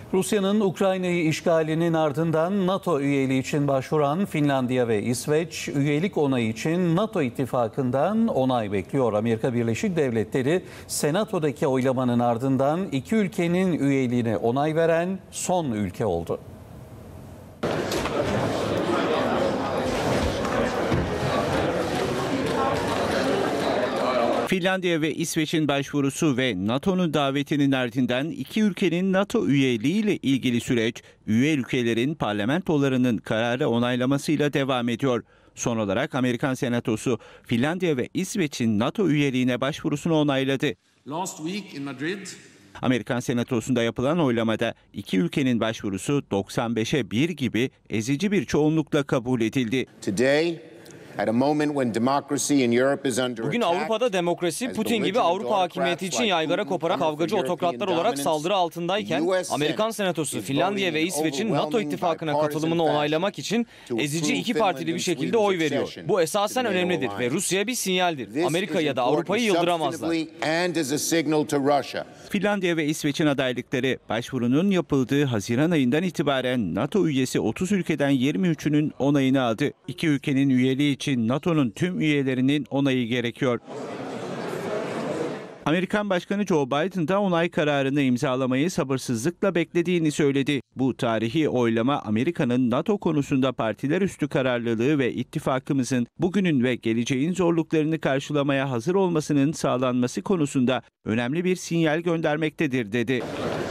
Rusya'nın Ukrayna'yı işgalinin ardından NATO üyeliği için başvuran Finlandiya ve İsveç, üyelik onayı için NATO ittifakından onay bekliyor. Amerika Birleşik Devletleri, Senato'daki oylamanın ardından iki ülkenin üyeliğine onay veren son ülke oldu. Finlandiya ve İsveç'in başvurusu ve NATO'nun davetinin ardından iki ülkenin NATO üyeliğiyle ilgili süreç, üye ülkelerin parlamentolarının kararı onaylamasıyla devam ediyor. Son olarak Amerikan Senatosu, Finlandiya ve İsveç'in NATO üyeliğine başvurusunu onayladı. Amerikan Senatosu'nda yapılan oylamada iki ülkenin başvurusu 95'e 1 gibi ezici bir çoğunlukla kabul edildi. Bugün Avrupa'da demokrasi, Putin gibi Avrupa hakimiyeti için yaygara koparan kavgacı otokratlar olarak saldırı altındayken, Amerikan Senatosu Finlandiya ve İsveç'in NATO ittifakına katılımını onaylamak için ezici iki partili bir şekilde oy veriyor. Bu esasen önemlidir ve Rusya'ya bir sinyaldir. Amerika ya da Avrupa'yı yıldıramazlar. Finlandiya ve İsveç'in adaylıkları, başvurunun yapıldığı Haziran ayından itibaren NATO üyesi 30 ülkeden 23'ünün onayını aldı. İki ülkenin üyeliği için NATO'nun tüm üyelerinin onayı gerekiyor. Amerikan Başkanı Joe Biden da onay kararını imzalamayı sabırsızlıkla beklediğini söyledi. Bu tarihi oylama Amerika'nın NATO konusunda partiler üstü kararlılığı ve ittifakımızın bugünün ve geleceğin zorluklarını karşılamaya hazır olmasının sağlanması konusunda önemli bir sinyal göndermektedir dedi.